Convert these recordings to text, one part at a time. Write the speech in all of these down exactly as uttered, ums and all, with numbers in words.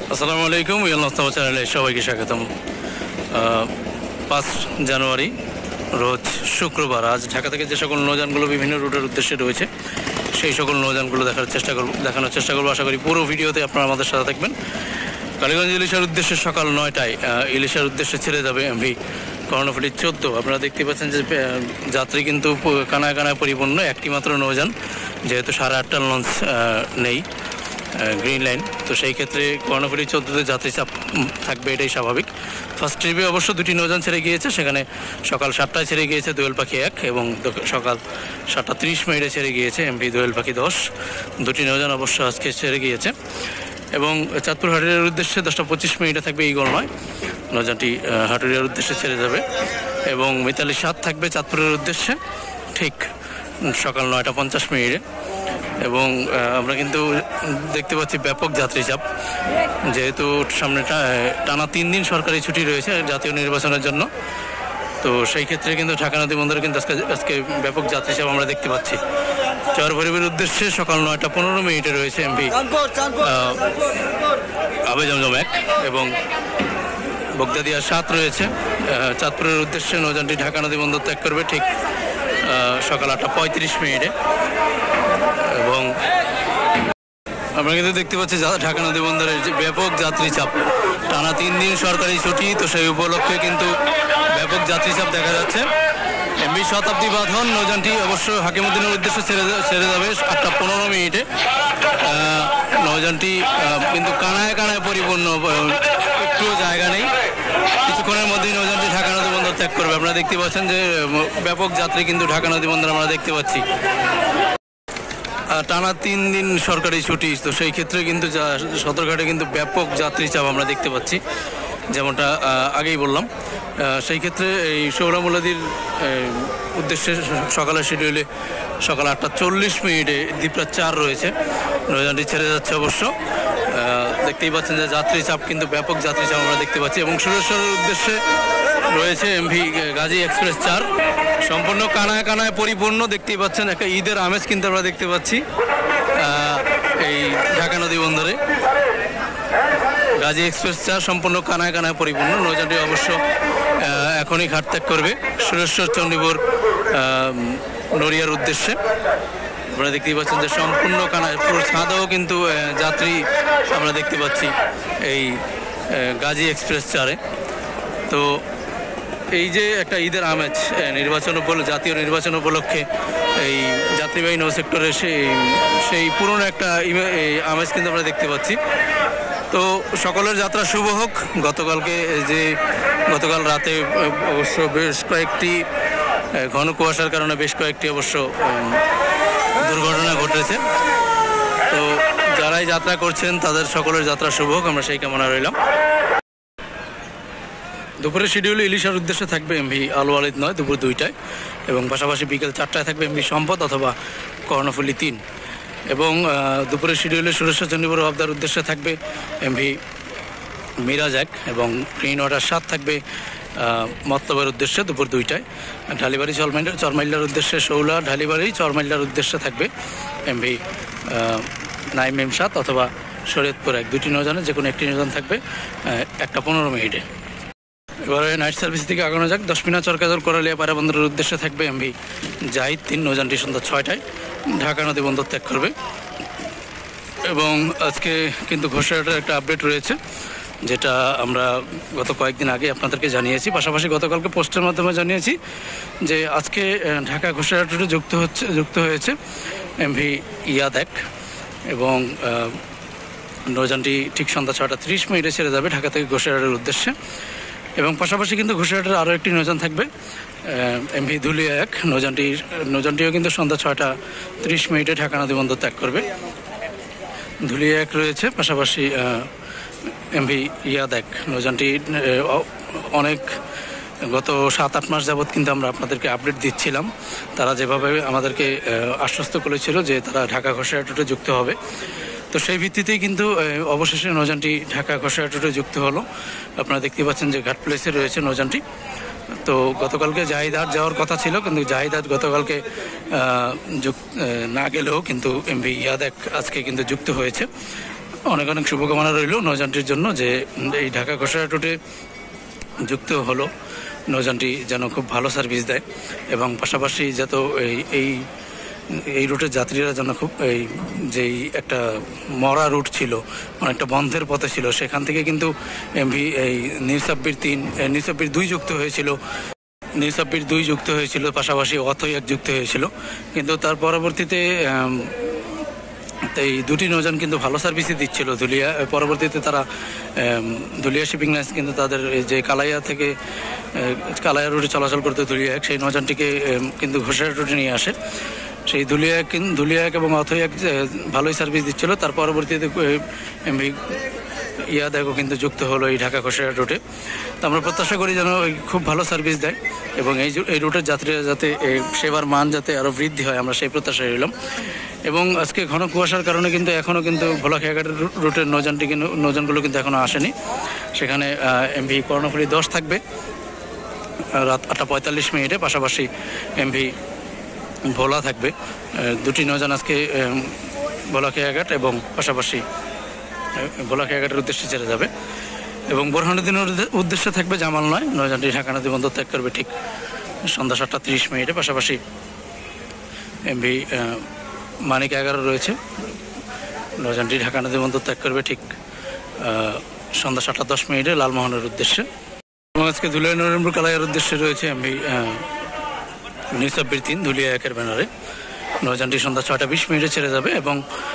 আসসালামু আলাইকুম, উইল নস্তাবা চ্যানেলে সবাইকে স্বাগতম। পাঁচ জানুয়ারি রোজ শুক্রবার, আজ ঢাকা থেকে যে সকল নৌযানগুলো বিভিন্ন রুটের উদ্দেশ্যে রয়েছে সেই সকল নৌযানগুলো দেখার চেষ্টা করব দেখানোর চেষ্টা করবো আশা করি পুরো ভিডিওতে আপনারা আমাদের সাথে থাকবেন। কালীগঞ্জ ইলিশার উদ্দেশ্যে সকাল নয়টায় ইলিশার উদ্দেশ্যে ছেড়ে যাবে এমভি কর্ণফুলী চোদ্দো। আপনারা দেখতে পাচ্ছেন যে যাত্রী কিন্তু কানায় কানায় পরিপূর্ণ, একটি মাত্র নৌযান, যেহেতু সাড়ে আটটার লঞ্চ নেই গ্রিন লাইন, তো সেই ক্ষেত্রে কর্ণফুলী চোদ্দোতে যাত্রী চাপ থাকবে, এটাই স্বাভাবিক। ফার্স্ট ট্রিপে অবশ্য দুটি নৌযান ছেড়ে গিয়েছে, সেখানে সকাল সাতটায় ছেড়ে গিয়েছে দোয়েল পাখি এক এবং সকাল সাতটা তিরিশ মিনিটে ছেড়ে গিয়েছে এমভি দোয়েল পাখি দশ। দুটি নৌযান অবশ্য আজকে ছেড়ে গিয়েছে এবং চাঁদপুর হাটুরিয়ার উদ্দেশ্যে দশটা পঁচিশ মিনিটে থাকবে ঈগল নয়, নৌযানটি হাটুরিয়ার উদ্দেশ্যে ছেড়ে যাবে এবং মিতালি সাত থাকবে চাঁদপুরের উদ্দেশ্যে ঠিক সকাল নয়টা পঞ্চাশ মিনিটে। এবং আমরা কিন্তু দেখতে পাচ্ছি ব্যাপক যাত্রী চাপ, যেহেতু সামনে টানা তিন দিন সরকারি ছুটি রয়েছে জাতীয় নির্বাচনের জন্য, তো সেই ক্ষেত্রে কিন্তু ঢাকা নদী বন্দরে কিন্তু আজকে আজকে ব্যাপক যাত্রী চাপ আমরা দেখতে পাচ্ছি। চর ভৈরবের উদ্দেশ্যে সকাল নয়টা পনেরো মিনিটে রয়েছে এমভি আবে জমজম এক এবং বগদাদিয়া সাত রয়েছে চাঁদপুরের উদ্দেশ্যে। নৌযানটি ঢাকা নদী বন্দর ত্যাগ করবে ঠিক সকাল আটটা পঁয়ত্রিশ মিনিটে এবং আমরা কিন্তু দেখতে পাচ্ছি ঢাকা নদী বন্দরের যে ব্যাপক যাত্রী চাপ, টানা তিন দিন সরকারি ছুটি, তো সেই উপলক্ষে কিন্তু ব্যাপক যাত্রী চাপ দেখা যাচ্ছে। এমভি শতাব্দী বাঁধন নৌযানটি অবশ্য হাকিমুদ্দিনের উদ্দেশ্যে ছেড়ে ছেড়ে যাবে আটটা পনেরো মিনিটে। নৌযানটি কিন্তু কানায় কানায় পরিপূর্ণ, একটুও জায়গা নেই, কিছুক্ষণের মধ্যেই নৌযানটি ঢাকা নদী বন্দর ত্যাগ করবে। আপনারা দেখতে পাচ্ছেন যে ব্যাপক যাত্রী কিন্তু ঢাকা নদী বন্দর আমরা দেখতে পাচ্ছি। টানা তিন দিন সরকারি ছুটি, তো সেই ক্ষেত্রে কিন্তু সদরঘাটে কিন্তু ব্যাপক যাত্রী চাপ আমরা দেখতে পাচ্ছি, যেমনটা আগেই বললাম। সেই ক্ষেত্রে এই সৌরামুলাদির উদ্দেশ্যে সকালের শিডিউলে সকাল আটটা চল্লিশ মিনিটে দ্বীপরাজ চার রয়েছে, নৌযানটি ছেড়ে যাচ্ছে অবশ্য। দেখতেই পাচ্ছেন যে যাত্রী চাপ কিন্তু ব্যাপক যাত্রী চাপ আমরা দেখতে পাচ্ছি এবং সুরেশ্বরের উদ্দেশ্যে রয়েছে এমভি গাজী এক্সপ্রেস চার, সম্পূর্ণ কানায় কানায় পরিপূর্ণ। দেখতেই পাচ্ছেন একটা ঈদের আমেজ কিন্তু আমরা দেখতে পাচ্ছি এই ঢাকা নদী বন্দরে। গাজী এক্সপ্রেস চার সম্পূর্ণ কানায় কানায় পরিপূর্ণ, নৌযানটি অবশ্য এখনই ঘাট ত্যাগ করবে সুরেশ্বর চণ্ডীপুর নড়িয়ার উদ্দেশ্যে। আপনারা দেখতেই পাচ্ছেন যে সম্পূর্ণ কানায়, পুরো ছাদেও কিন্তু যাত্রী আমরা দেখতে পাচ্ছি এই গাজী এক্সপ্রেস চারে। তো এই যে একটা ঈদের আমেজ নির্বাচন উপলক্ষে, জাতীয় নির্বাচন উপলক্ষে এই যাত্রীবাহী নৌ সেক্টরে সেই সেই পুরনো একটা আমেজ কিন্তু আমরা দেখতে পাচ্ছি। তো সকলের যাত্রা শুভ হোক। গতকালকে যে গতকাল রাতে অবশ্য বেশ কয়েকটি ঘন কুয়াশার কারণে বেশ কয়েকটি অবশ্য দুর্ঘটনা ঘটেছে, তো যারাই যাত্রা করছেন তাদের সকলের যাত্রা শুভ হোক, আমরা সেই কামনা রইলাম। দুপুরের শিডিউলে ইলিশার উদ্দেশ্যে থাকবে এমভি আলু আলিদ নয় দুপুর দুইটায় এবং পাশাপাশি বিকেল চারটায় থাকবে এমভি সম্পদ অথবা কর্ণফুলী তিন এবং দুপুরের শিডিউলে সুরেশ্বর চণ্ডীপুর আবদার উদ্দেশ্যে থাকবে এমভি মিরাজ এক এবং গ্রিন ওয়াটার সাত থাকবে মতলবের উদ্দেশ্যে দুপুর দুইটায়। ঢালিবাড়ি চরমাইল চরমাইলার উদ্দেশ্যে শৌলা, ঢালিবাড়ি চরমাইলার উদ্দেশ্যে থাকবে এমভি নাইম এম সাত অথবা শরীয়তপুর এক। দুটি নৌযানে যে কোনো একটি নৌযান থাকবে একটা পনেরো মিনিটে। এবারে নাইট সার্ভিস থেকে আগানো যাক। দশমিনা চরকাজর কোরালিয়া পায়রা বন্দরের উদ্দেশ্যে থাকবে এমভি জাহিদ তিন, নৌযানটি সন্ধ্যা ছয়টায় ঢাকা নদী বন্দর ত্যাগ করবে এবং আজকে কিন্তু ঘোষাঘাটের একটা আপডেট রয়েছে, যেটা আমরা গত কয়েকদিন আগে আপনাদেরকে জানিয়েছি, পাশাপাশি গতকালকে পোস্টের মাধ্যমে জানিয়েছি যে আজকে ঢাকা ঘোষাঘাটে যুক্ত হচ্ছে যুক্ত হয়েছে এমভি ইয়াদ এক এবং নৌযানটি ঠিক সন্ধ্যা ছটা ত্রিশ মিনিটে ছেড়ে যাবে ঢাকা থেকে ঘোষাঘাটের উদ্দেশ্যে এবং পাশাপাশি কিন্তু ঘোষাঘাটের আরও একটি নৌযান থাকবে এমভি ধুলিয়া এক, নৌযানটি নৌযানটিও কিন্তু সন্ধ্যা ছয়টা ত্রিশ মিনিটে ঢাকা নদী বন্দর ত্যাগ করবে। ধুলিয়া এক রয়েছে, পাশাপাশি এমভি ইয়াদ এক নৌযানটি অনেক গত সাত আট মাস যাবৎ কিন্তু আমরা আপনাদেরকে আপডেট দিচ্ছিলাম, তারা যেভাবে আমাদেরকে আশ্বস্ত করেছিল যে তারা ঢাকা ঘোষাঘাটে যুক্ত হবে, তো সেই ভিত্তিতেই কিন্তু অবশেষে নৌযানটি ঢাকা ঘোষাঘাটে যুক্ত হলো। আপনারা দেখতে পাচ্ছেন যে ঘাট প্লেসে রয়েছে নৌযানটি। তো গতকালকে জাহিদার যাওয়ার কথা ছিল, কিন্তু জাহিদার গতকালকে না গেলেও কিন্তু এমভি ইয়াদ এক আজকে কিন্তু যুক্ত হয়েছে। অনেক অনেক শুভকামনা রইল নৌযানটির জন্য, যে এই ঢাকা ঘোষারা রুটে যুক্ত হলো নৌযানটি যেন খুব ভালো সার্ভিস দেয় এবং পাশাপাশি যত এই এই এই রুটের যাত্রীরা যেন খুব এই যেই একটা মরা রুট ছিল, অনেকটা বন্ধের পথে ছিল, সেখান থেকে কিন্তু এমভি এই নিউ সাব্বির তিন নিউ সাব্বির দুই যুক্ত হয়েছিল নিউ সাব্বির দুই যুক্ত হয়েছিল পাশাপাশি অথই এক যুক্ত হয়েছিল, কিন্তু তার পরবর্তীতে এই দুটি নৌযান কিন্তু ভালো সার্ভিসই দিচ্ছিল ধুলিয়া। পরবর্তীতে তারা ধুলিয়া শিপিং লাইন্স কিন্তু তাদের যে কালাইয়া থেকে কালাইয়া রুটে চলাচল করতে ধুলিয়া এক, সেই নৌযানটিকে কিন্তু ঘোষারা রুটে নিয়ে আসে। সেই ধুলিয়া এক ধুলিয়া এক এবং অথই এক ভালোই সার্ভিস দিচ্ছিল। তার পরবর্তীতে এমভি ইয়া দেখো কিন্তু যুক্ত হলো এই ঢাকা ঘোষারা রুটে। তো আমরা প্রত্যাশা করি যেন খুব ভালো সার্ভিস দেয় এবং এই এই রুটের যাত্রীরা যাতে সেবার মান যাতে আরও বৃদ্ধি হয়, আমরা সেই প্রত্যাশা রইলাম। এবং আজকে ঘন কুয়াশার কারণে কিন্তু এখনও কিন্তু ভোলাখিয়াঘাটের রুটের নৌযানটি কিন্তু নৌযানগুলো কিন্তু এখনও আসেনি। সেখানে এমভি কর্ণফুলী দশ থাকবে রাত আটটা পঁয়তাল্লিশ মিনিটে, পাশাপাশি এমভি ভোলা থাকবে। দুটি নৌযান আজকে ভোলাখিয়াঘাট এবং পাশাপাশি ভোলাখিয়াঘাটের উদ্দেশ্যে ছেড়ে যাবে এবং বোরহানুদ্দিনের উদ্দেশ্যে থাকবে জামাল নয়। নৌযানটি ঢাকা নদী বন্দর ত্যাগ করবে ঠিক সন্ধ্যা সাতটা তিরিশ মিনিটে। পাশাপাশি এমভি মানিক এগারো রয়েছে, নৌযানটি ঢাকা নদী বন্দর ত্যাগ করবে ঠিক সন্ধ্যা সাতটা দশ মিনিটে লালমোহনের উদ্দেশ্যে। এবং আজকে ধুলিয়া নরেন্দ্র কালাইয়ের উদ্দেশ্যে রয়েছে এমভি নিউ সাব্বির তিন ধুলিয়া একের ব্যানারে। নৌযানটি সন্ধ্যা ছয়টা বিশ মিনিটে ছেড়ে যাবে এবং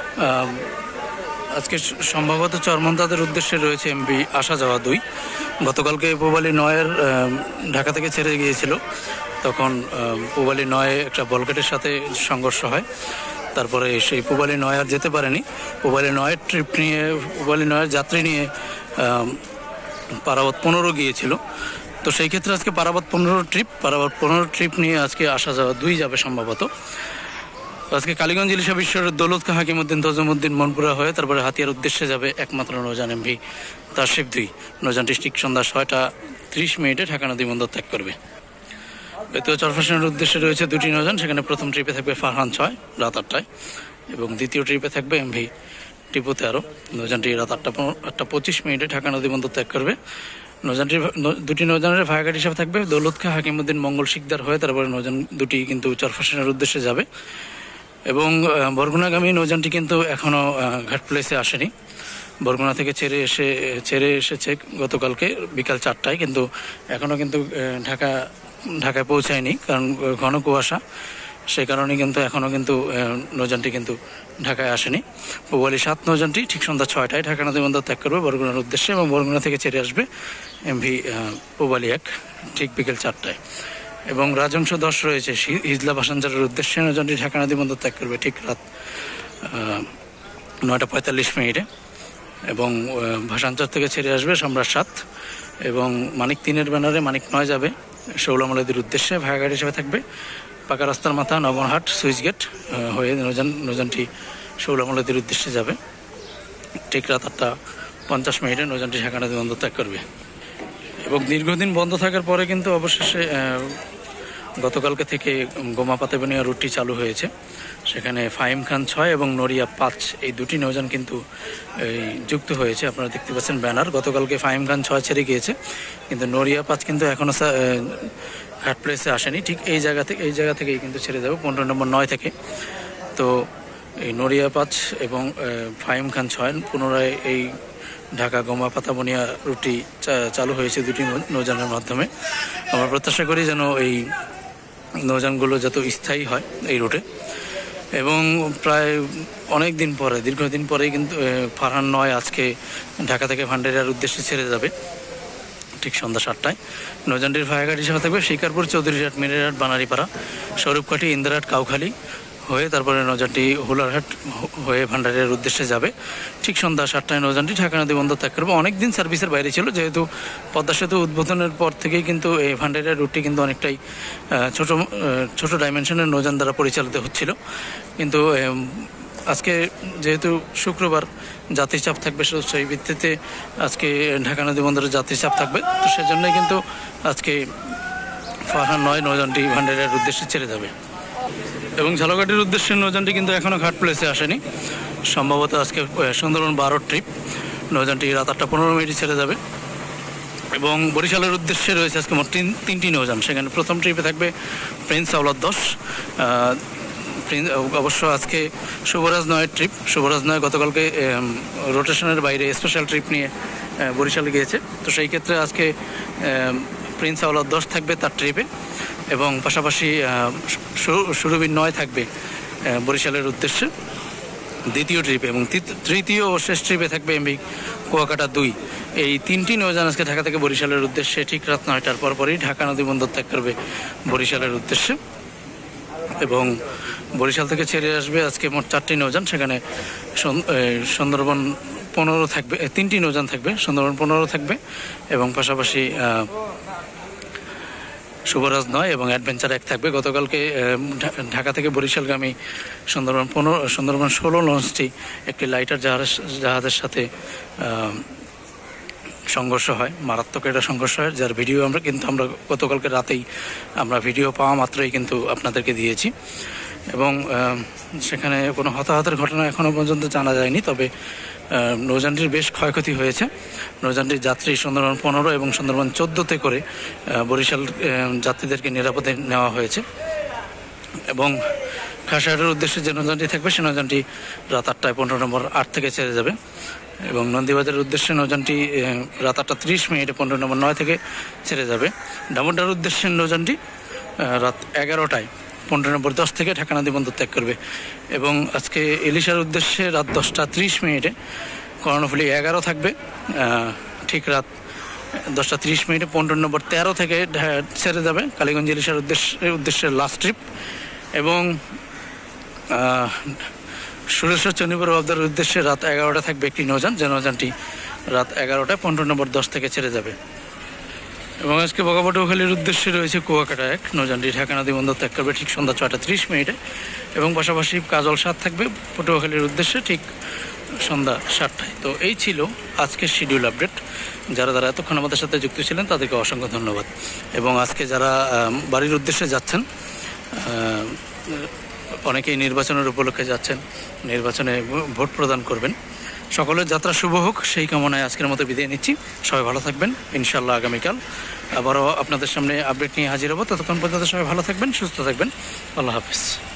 আজকে সম্ভবত চরমন্তাদের উদ্দেশ্যে রয়েছে এমভি আসা যাওয়া দুই। গতকালকে পূবালী নয়ের ঢাকা থেকে ছেড়ে গিয়েছিল, তখন পূবালী নয়ে একটা বলগেটের সাথে সংঘর্ষ হয়। তারপরে সেই পূবালী নয় আর যেতে পারেনি। পূবালী নয়ের ট্রিপ নিয়ে পূবালী নয়ের যাত্রী নিয়ে পারাবত পনেরো গিয়েছিল। তো সেই ক্ষেত্রে আজকে পারাবত পনেরো ট্রিপ পারাবত পনেরো ট্রিপ নিয়ে আজকে আসা যাওয়া দুই যাবে সম্ভবত। আজকে কালীগঞ্জ ইলিশা বিশ্বের দৌলত খাঁ হাকিমউদ্দিন তজুমউদ্দিন মনপুরা হয়ে তারপরে হাতিয়ার উদ্দেশ্যে যাবে একমাত্র নৌযান এমভি তারশিব দুই। নৌযানটি ঠিক সন্ধ্যা ছয়টা ত্রিশ মিনিটে ঢাকা নদী বন্দর ত্যাগ করবে। বেতুয়া চরফ্যাশনের উদ্দেশ্যে রয়েছে দুটি নৌযান, সেখানে প্রথম ট্রিপে থাকবে ফারহান ছয় রাত আটটায় এবং দ্বিতীয় ট্রিপে থাকবে এমভি টিপু তেরো। নৌযানটি রাত আটটা আটটা পঁচিশ মিনিটে ঢাকা নদী বন্দর ত্যাগ করবে। নৌযানটির দুটি নৌযানের ভাগাঘাট হিসাবে থাকবে দৌলত খাঁ হাকিমউদ্দিন মঙ্গল শিকদার হয়ে তারপরে নৌযান দুটি কিন্তু চরফ্যাশনের উদ্দেশ্যে যাবে। এবং বরগুনাগামী নৌযানটি কিন্তু এখনও ঘাট প্লেসে আসেনি। বরগুনা থেকে ছেড়ে এসে ছেড়ে এসেছে গতকালকে বিকাল চারটায়, কিন্তু এখনও কিন্তু ঢাকা ঢাকায় পৌঁছায়নি, কারণ ঘন কুয়াশা, সেই কারণে কিন্তু এখনও কিন্তু নৌযানটি কিন্তু ঢাকায় আসেনি। পূবালী সাত নৌযানটি ঠিক সন্ধ্যা ছয়টায় ঢাকা নদী বন্দর ত্যাগ করবে বরগুনার উদ্দেশ্যে এবং বরগুনা থেকে ছেড়ে আসবে এমভি পূবালী এক ঠিক বিকেল চারটায়। এবং রাজংশ দশ রয়েছে হিজলা ভাসানজারের উদ্দেশ্যে, নৌযানটি ঢাকা নদী বন্দর ত্যাগ করবে ঠিক রাত নয়টা পঁয়তাল্লিশ মিনিটে এবং ভাসানচর থেকে ছেড়ে আসবে সম্রাট সাত এবং মানিক তিনের ব্যানারে মানিক নয় যাবে শৌলামলাদির উদ্দেশ্যে। ভাগাঘাট হিসেবে থাকবে পাকা রাস্তার মাথা নবনহাট সুইচ গেট হয়ে নৌযান নৌযানটি শৌলামলাদির উদ্দেশ্যে যাবে ঠিক রাত আটটা পঞ্চাশ মিনিটে। নৌযানটি ঢাকা নদী বন্দর ত্যাগ করবে এবং দীর্ঘদিন বন্ধ থাকার পরে কিন্তু অবশেষে গতকালকে থেকে গোমাপাতা বনিয়া রুটটি চালু হয়েছে। সেখানে ফাহিম খান ছয় এবং নড়িয়া পাঁচ এই দুটি নৌযান কিন্তু যুক্ত হয়েছে। আপনারা দেখতে পাচ্ছেন ব্যানার। গতকালকে ফাহিম খান ছয় ছেড়ে গিয়েছে, কিন্তু নড়িয়া পাঁচ কিন্তু এখনও ঘাট প্লেসে আসেনি। ঠিক এই জায়গা থেকে এই জায়গা থেকেই কিন্তু ছেড়ে যাবে পনেরো নম্বর নয় থেকে। তো এই নড়িয়া পাঁচ এবং ফাহিম খান ছয় পুনরায় এই ঢাকা গোমাপাতা বনিয়া রুটটি চালু হয়েছে দুটি নৌযানের মাধ্যমে। আমরা প্রত্যাশা করি যেন এই নৌযানগুলো যত স্থায়ী হয় এই রুটে। এবং প্রায় অনেক দিন পরে দীর্ঘদিন পরেই কিন্তু ফারহান নয় আজকে ঢাকা থেকে ভান্ডারিয়ার উদ্দেশ্যে ছেড়ে যাবে ঠিক সন্ধ্যা সাতটায়। নৌযানটির ভাগাঘাট হিসেবে থাকবে শিকারপুর, চৌধুরীহাট, মিরেরহাট, বানারীপাড়া, স্বরূপকাঠি, ইন্দিরাহাট, কাউখালী হয়ে তারপরে নৌযানটি হুলারহাট হয়ে ভান্ডারিয়ার উদ্দেশ্যে যাবে ঠিক সন্ধ্যা সাতটায়। নৌযানটি ঢাকা নদী বন্দর ত্যাগ করবে। অনেক দিন সার্ভিসের বাইরে ছিল, যেহেতু পদ্মা সেতু উদ্বোধনের পর থেকেই কিন্তু এই ভান্ডারিয়ার রুটটি কিন্তু অনেকটাই ছোট ছোট ডাইমেনশনের নৌযান দ্বারা পরিচালিত হচ্ছিল। কিন্তু আজকে যেহেতু শুক্রবার যাত্রী চাপ থাকবে, সেই ভিত্তিতে আজকে ঢাকা নদী বন্দরের যাত্রী চাপ থাকবে। তো সেজন্যই কিন্তু আজকে ফারহান নয় নৌযানটি ভান্ডারিয়ার উদ্দেশ্যে ছেড়ে যাবে। এবং ঝালকাঠির উদ্দেশ্যে নৌযানটি কিন্তু এখনও ঘাট প্লেসে আসেনি, সম্ভবত আজকে সুন্দরবন বারো ট্রিপ। নৌযানটি রাত আটটা পনেরো মিনিটে ছেড়ে যাবে এবং বরিশালের উদ্দেশ্যে রয়েছে আজকে মোট তিন তিনটি নৌযান। সেখানে প্রথম ট্রিপে থাকবে প্রিন্স আওলাদ দশ। অবশ্য আজকে শুভরাজ নয়ের ট্রিপ। শুভরাজ নয় গতকালকে রোটেশনের বাইরে স্পেশাল ট্রিপ নিয়ে বরিশালে গিয়েছে, তো সেই ক্ষেত্রে আজকে প্রিন্স আওলাদ দশ থাকবে তার ট্রিপে এবং পাশাপাশি সুরবীর নয় থাকবে বরিশালের উদ্দেশ্যে দ্বিতীয় ট্রিপে এবং তৃতীয় ও শেষ ট্রিপে থাকবে এমভি কুয়াকাটা দুই। এই তিনটি নৌযান আজকে ঢাকা থেকে বরিশালের উদ্দেশ্যে ঠিক রাত নয়টার পরপরই ঢাকা নদী বন্দর ত্যাগ করবে বরিশালের উদ্দেশ্যে এবং বরিশাল থেকে ছেড়ে আসবে আজকে মোট চারটি নৌযান। সেখানে সুন্দরবন পনেরো থাকবে, তিনটি নৌযান থাকবে, সুন্দরবন পনেরো থাকবে এবং পাশাপাশি শুভরাজ নয় এবং অ্যাডভেঞ্চার এক থাকবে। গতকালকে ঢাকা থেকে বরিশালগামী সুন্দরবন পনেরো সুন্দরবন ষোলো লঞ্চটি একটি লাইটার জাহাজ জাহাজের সাথে সংঘর্ষ হয়, মারাত্মক একটা সংঘর্ষ হয়, যার ভিডিও আমরা কিন্তু আমরা গতকালকে রাতেই আমরা ভিডিও পাওয়া মাত্রই কিন্তু আপনাদেরকে দিয়েছি এবং সেখানে কোনো হতাহতের ঘটনা এখনও পর্যন্ত জানা যায়নি। তবে নৌযানটির বেশ ক্ষয়ক্ষতি হয়েছে। নৌযানটির যাত্রী সুন্দরবন পনেরো এবং সুন্দরবন চোদ্দোতে করে বরিশাল যাত্রীদেরকে নিরাপদে নেওয়া হয়েছে এবং খাসিয়াহাটের উদ্দেশ্যে যে নৌযানটি থাকবে সে নৌযানটি রাত আটটায় পনেরো নম্বর আট থেকে ছেড়ে যাবে এবং নন্দীবাজারের উদ্দেশ্যে নৌযানটি রাত আটটা ত্রিশ মিনিটে পনেরো নম্বর নয় থেকে ছেড়ে যাবে। ডামুড্ডার উদ্দেশ্যে নৌযানটি রাত এগারোটায় পনেরো নম্বর দশ থেকে ঢাকা নদী বন্দর ত্যাগ করবে এবং আজকে ইলিশার উদ্দেশ্যে রাত দশটা ত্রিশ মিনিটে কর্ণফুলী এগারো থাকবে ঠিক রাত দশটা ত্রিশ মিনিটে পনেরো নম্বর তেরো থেকে ছেড়ে যাবে কালীগঞ্জ ইলিশার উদ্দেশ্যে উদ্দেশ্যে লাস্ট ট্রিপ এবং সুরেশ্বর চন্ডীপুর বাবদার উদ্দেশ্যে রাত এগারোটা থাকবে একটি নৌযান, যে নৌযানটি রাত এগারোটায় পনেরো নম্বর দশ থেকে ছেড়ে যাবে এবং আজকে বগাপটুয়াখালীর উদ্দেশ্যে রয়েছে কুয়াকাটা এক। নৌযানটি ঢাকা নদী বন্দর ত্যাগ করবে ঠিক সন্ধ্যা ছয়টা ত্রিশ মিনিটে এবং পাশাপাশি কাজল সাত থাকবে পটুয়াখালীর উদ্দেশ্যে ঠিক সন্ধ্যা সাতটায়। তো এই ছিল আজকের শিডিউল আপডেট। যারা যারা এতক্ষণ আমাদের সাথে যুক্ত ছিলেন তাদেরকে অসংখ্য ধন্যবাদ এবং আজকে যারা বাড়ির উদ্দেশ্যে যাচ্ছেন, অনেকেই নির্বাচনের উপলক্ষে যাচ্ছেন, নির্বাচনে ভোট প্রদান করবেন, সকলের যাত্রা শুভ হোক সেই কামনায় আজকের মতো বিদায় নিচ্ছি। সবাই ভালো থাকবেন। ইনশাআল্লাহ আগামীকাল আবারও আপনাদের সামনে আপডেট নিয়ে হাজির হব। ততক্ষণ পর্যন্ত সবাই ভালো থাকবেন, সুস্থ থাকবেন। আল্লাহ হাফিজ।